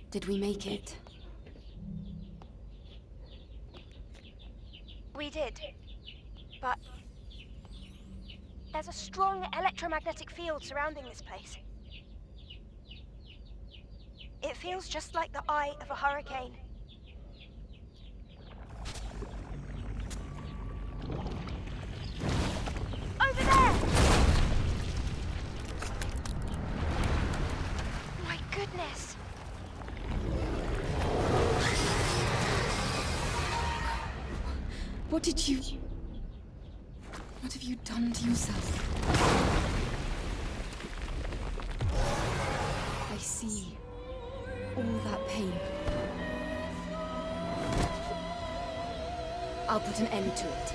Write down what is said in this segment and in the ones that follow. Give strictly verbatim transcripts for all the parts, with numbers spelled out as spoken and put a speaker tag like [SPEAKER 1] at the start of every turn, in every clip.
[SPEAKER 1] Did we make it?
[SPEAKER 2] We did. But there's a strong electromagnetic field surrounding this place. It feels just like the eye of a hurricane. Over there! My goodness!
[SPEAKER 1] What did you... What have you done to yourself? I see all that pain. I'll put an end to it.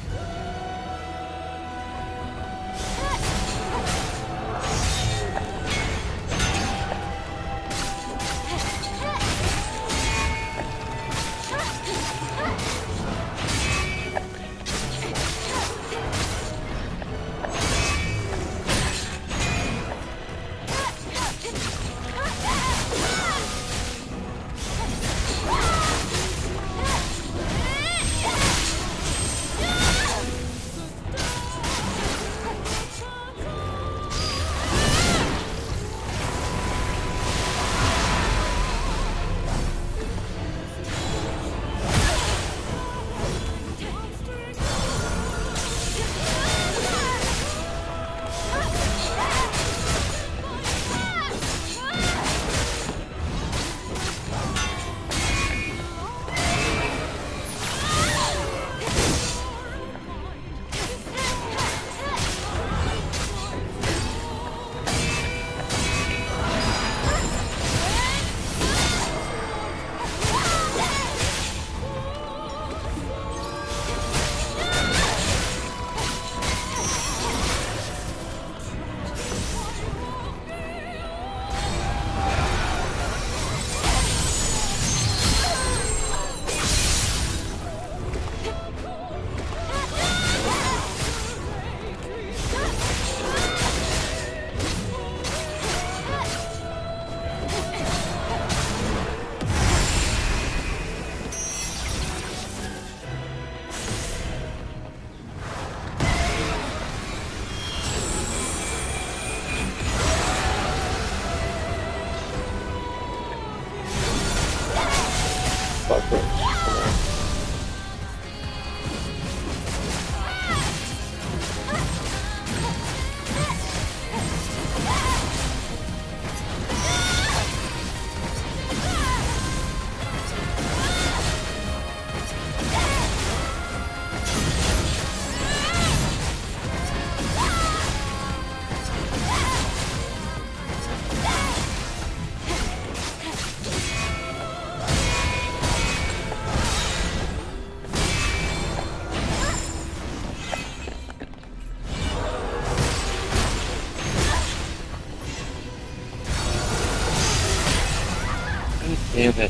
[SPEAKER 3] Damn it.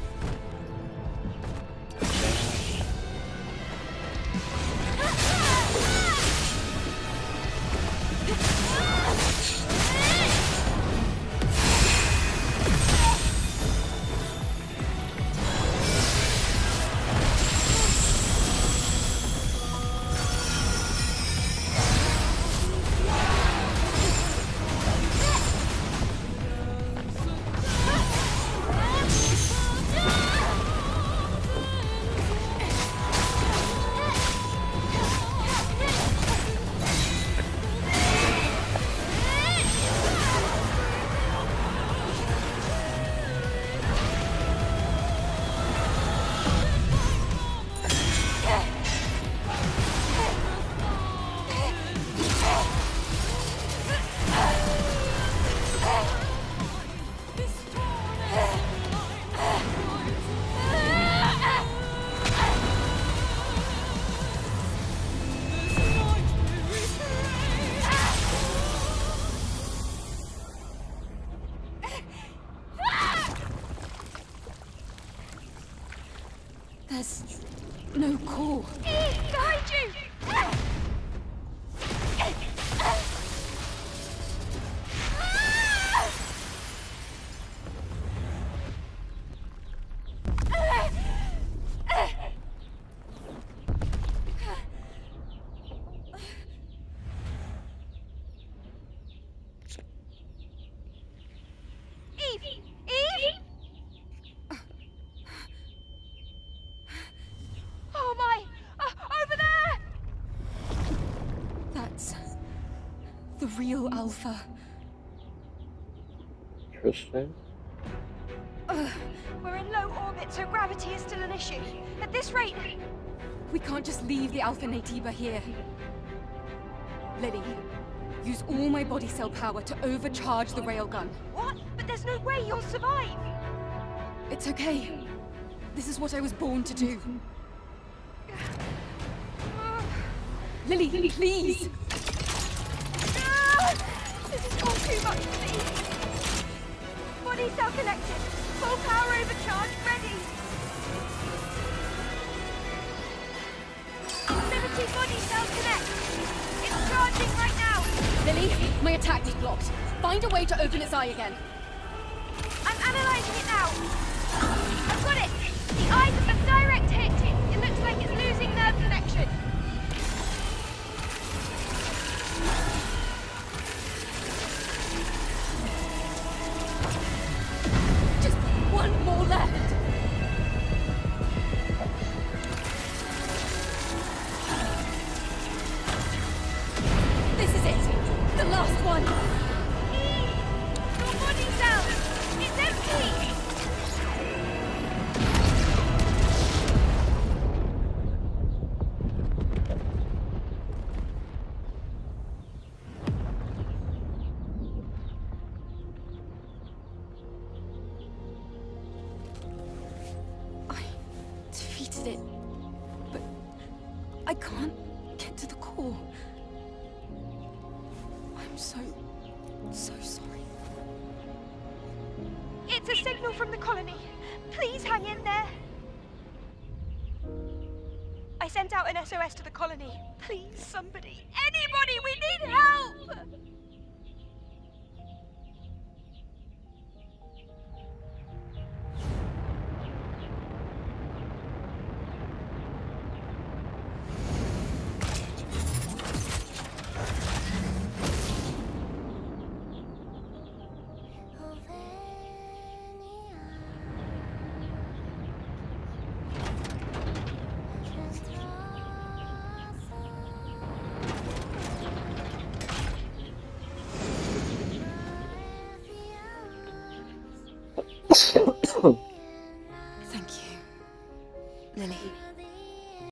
[SPEAKER 1] There's no core.
[SPEAKER 2] Behind you!
[SPEAKER 1] real Alpha.
[SPEAKER 3] Interesting.
[SPEAKER 1] Ugh,
[SPEAKER 2] We're in low orbit, so gravity is still an issue. At this rate...
[SPEAKER 1] we can't just leave the Alpha Naytiba here. Lily, use all my body cell power to overcharge the railgun.
[SPEAKER 2] What? But there's no way you'll survive!
[SPEAKER 1] It's okay. This is what I was born to do. Lily, please!
[SPEAKER 2] Ah! This is all too much for me! Body cell connected! Full power overcharge ready! Liberty body cell connect! It's charging right now!
[SPEAKER 1] Lily, my attack was blocked. Find a way to open its eye again.
[SPEAKER 2] I'm analyzing it now! I've got it! The eyes are a direct hit! It looks like it's losing nerve connection!
[SPEAKER 1] Just one more left. This is it. The last one.
[SPEAKER 2] Your body cell! It's empty!
[SPEAKER 1] I defeated it, but I can't get to the core. I'm so, so sorry.
[SPEAKER 2] It's a signal from the colony. Please hang in there. I sent out an S O S to the colony. Please, somebody. Anybody, we need help!
[SPEAKER 1] Thank you, Lily.